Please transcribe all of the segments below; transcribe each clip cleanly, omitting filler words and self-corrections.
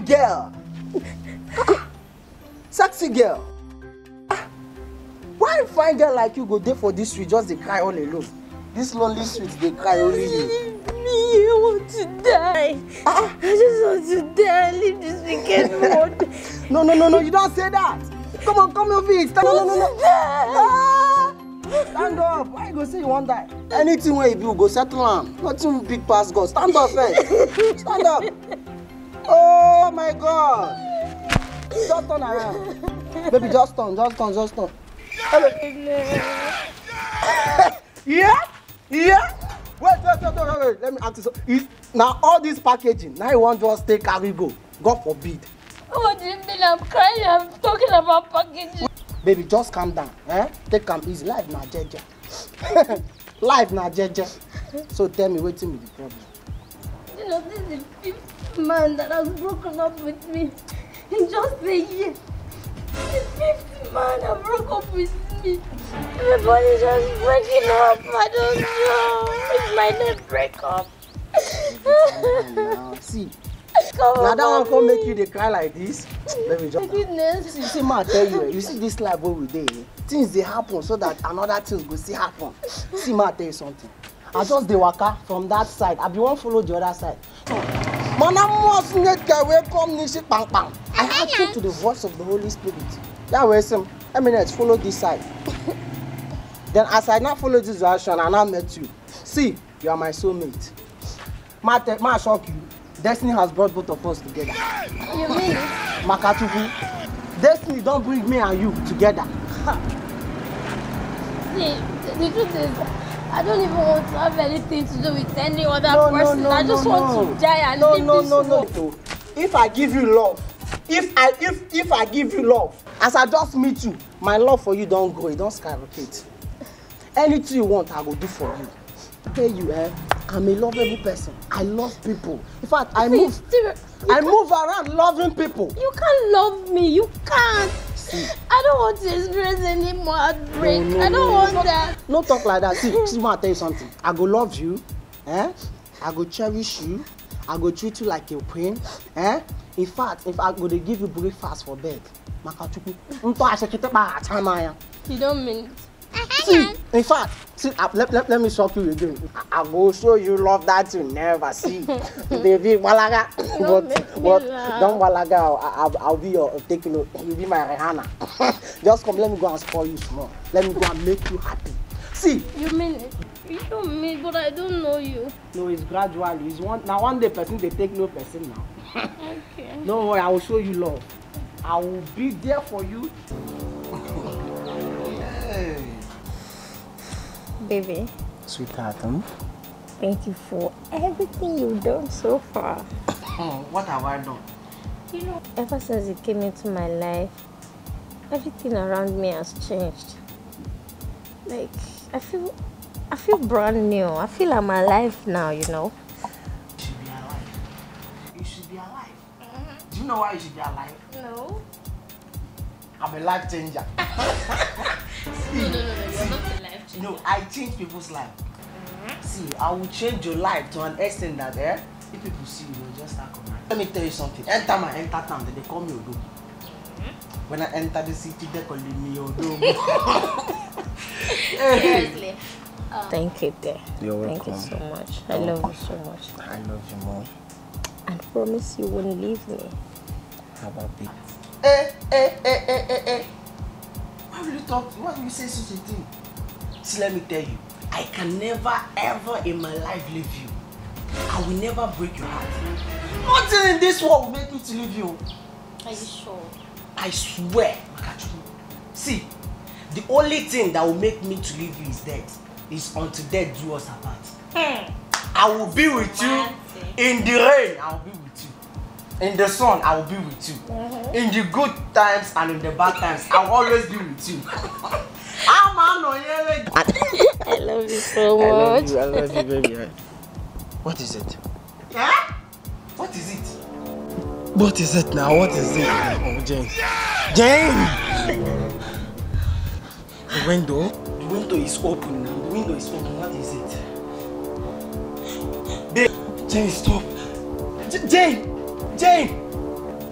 fine girl. Sexy girl. Why a fine girl like you go there for this street just dey cry all alone? This lonely street they cry only you. Me, I want to die. I just want to die. Leave this wicked world. No, you don't say that. Come on, come over here. Stand up. No. Stand up. Why you go say you won't die? Anything where you do, go settle on. Nothing big past God. Stand up first. Stand up. Oh my God. Just turn around. Baby, just turn. Hello. Yeah? Wait. Let me ask you something. Now all this packaging, now you want just take carry go. God forbid. What do you mean? I'm crying. I'm talking about packaging. Baby, just calm down. Take calm easy. Life na jeje. Life na jeje. So tell me, what's the problem? You know, this is the fifth man that has broken up with me in just a year. The fifth man that broke up with me. Everybody's just breaking up. I don't know. It's my next breakup. Now, see. Now that one come make you dey cry like this. Baby, just goodness. See, man, tell you, you see this life where we dey, things they happen so that another things go still happen. See, man, tell you something. I just dey waka from that side. I be one follow the other side. Man, I must make a way come nishi pang pang. I hearken to the voice of the Holy Spirit. That way, some eminence follow this side. Then as I now follow this direction, I now met you. See, you are my soulmate. Ma shock you. Destiny has brought both of us together. You mean it? Makatuku, Destiny don't bring me and you together. See, the truth is, I don't even want to have anything to do with any other person. I just want to die and leave this world. No. If I give you love, if I give you love, as I just meet you, my love for you don't grow, it don't skyrocket. Anything you want, I will do for you. Tell you, I'm a lovable person. I love people. In fact, I move around loving people. You can't love me. You can't. See. I don't want to experience any more heartbreak. I don't want that. No talk like that. See, I want to tell you something. I go love you. I go cherish you. I go treat you like a queen. In fact, if I go to give you breakfast for bed, you don't mean it. See, in fact, see, let me shock you again. I will show you love that you never see. Baby, Walaga. But don't Walaga, I'll be your taking. You'll be my Rihanna. Just come, let me go and spoil you small. Let me go and make you happy. See. You mean it? You don't mean, but I don't know you. No, it's gradually. It's one day person they take no person now. Okay. Don't worry, I will show you love. I will be there for you. Hey. Baby. Sweetheart, thank you for everything you've done so far. What have I done? You know, ever since you came into my life, everything around me has changed. Like, I feel brand new. I feel I'm alive now, you know. You should be alive. You should be alive. Do you know why you should be alive? No. I'm a life changer. No, you're not a life changer. No, I change people's life. See, I will change your life to an extent that if people see you, they'll just start coming. Let me tell you something. Enter town, they call me Odo. When I enter the city, they call me Odo. Seriously. Thank you, dear. You're welcome. Thank you so much. I love you so much. I love you more. And promise you won't leave me. How about it? Why will you talk? Why will you say such a thing? See, let me tell you, I can never ever in my life leave you. I will never break your heart. Nothing in this world will make me to leave you. Are you sure? I swear. See, the only thing that will make me to leave you is death. Is until death do us apart. I will be with you. In the rain, I will be with you. In the sun, I will be with you. In the good times and in the bad times, I will always be with you. I love you so much. I love you, baby. What is it? Huh? What is it? What is it now? What is it? Oh, Jane. Jane! The window? The window is open now. The window is open. What is it? Babe. Jane, stop. Jane!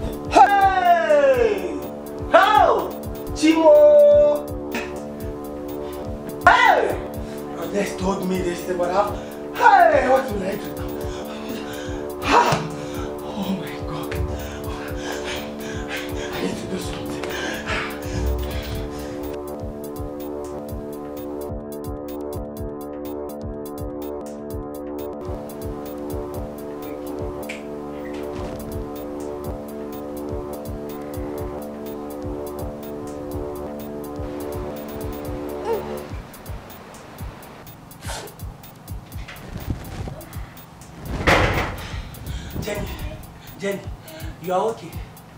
Chimo! Hey! Ernest told me this thing, but hey, what will I do now? Oh my God. I need to do something. Jenny, you are okay.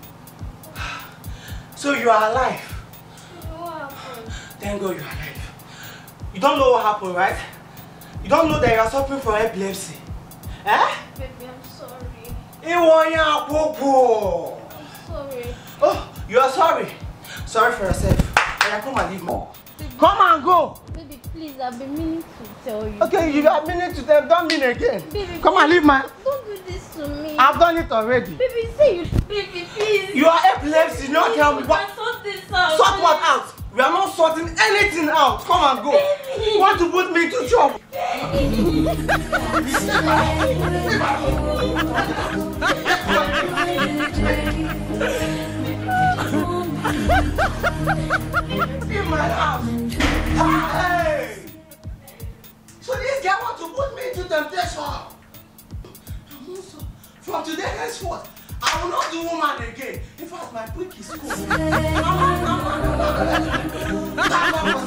So you are alive. What happened? Thank God you are alive. You don't know what happened, right? You don't know that you are suffering from epilepsy. Eh? Baby, I'm sorry. I'm sorry. Oh, you are sorry. Sorry for yourself. Yeah, come and leave me. Come and go. Baby, please, I've been meaning to tell you. Okay, you are meaning to them. Don't mean again. Baby, come and leave my. Don't do this to me. I've done it already. Baby, say you. Baby, please. You are epilepsy. Not tell me what. Sort this out. Sort what out? We are not sorting anything out. Come and go. Baby. You want to put me to trouble? In my house. Hey! So this guy wants to put me into temptation. From today henceforth, I will not do woman again. In fact, my quick is cool.